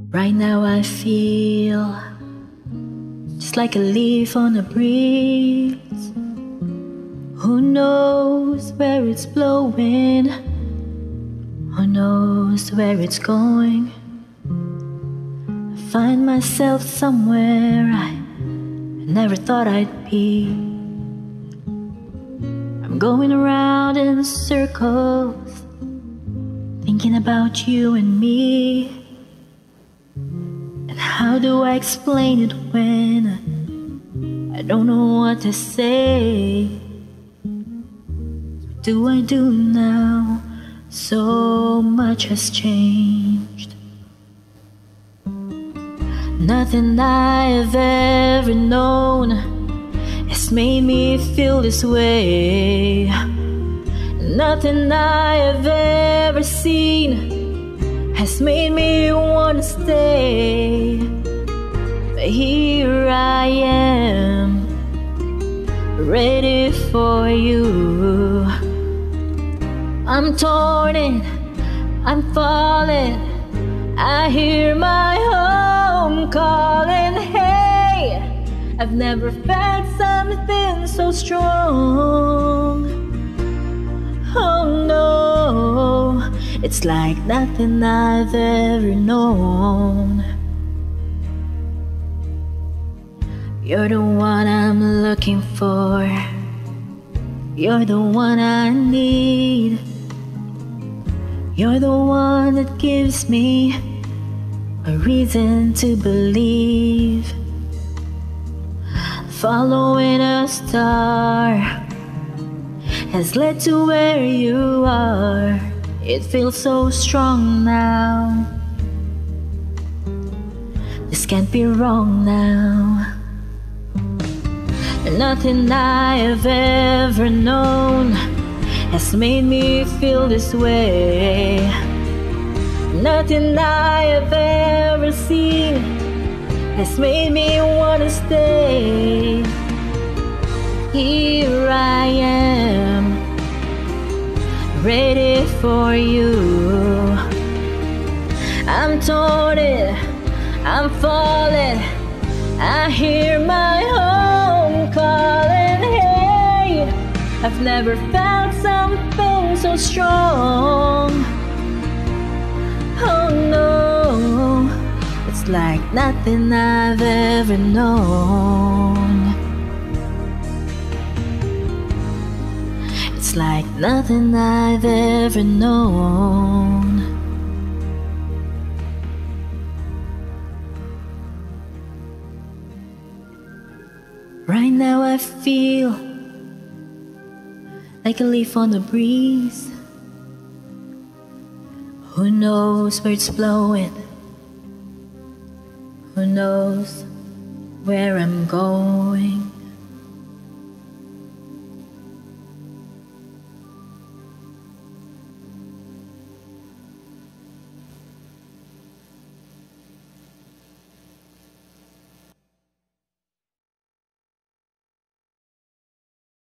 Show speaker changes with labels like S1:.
S1: Right now I feel just like a leaf on a breeze. Who knows where it's blowing? Who knows where it's going? I find myself somewhere I never thought I'd be. I'm going around in circles, thinking about you and me. And how do I explain it when I don't know what to say? What do I do now? So much has changed. Nothing I have ever known has made me feel this way. Nothing I have ever seen has made me wanna stay. But here I am, ready for you. I'm torn and I'm falling. I hear my home calling. Hey, I've never felt something so strong. Oh no, it's like nothing I've ever known. You're the one I'm looking for. You're the one I need. You're the one that gives me a reason to believe. Following a star has led to where you are. It feels so strong now. This can't be wrong now. Nothing I have ever known has made me feel this way. Nothing I have ever seen has made me wanna stay. Here I am, ready for you. I'm torn, I'm falling. I hear my home calling. Hey, I've never felt something so strong. Oh no, it's like nothing I've ever known. It's like nothing I've ever known. Right now I feel like a leaf on the breeze. Who knows where it's blowing? Who knows where I'm going?